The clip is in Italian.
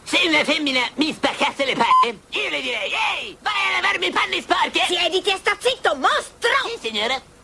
Se una femmina mi spaccasse le palle, io le direi: ehi, vai a lavarmi i panni sporchi! Siediti e sta zitto, mostro! Sì, signora.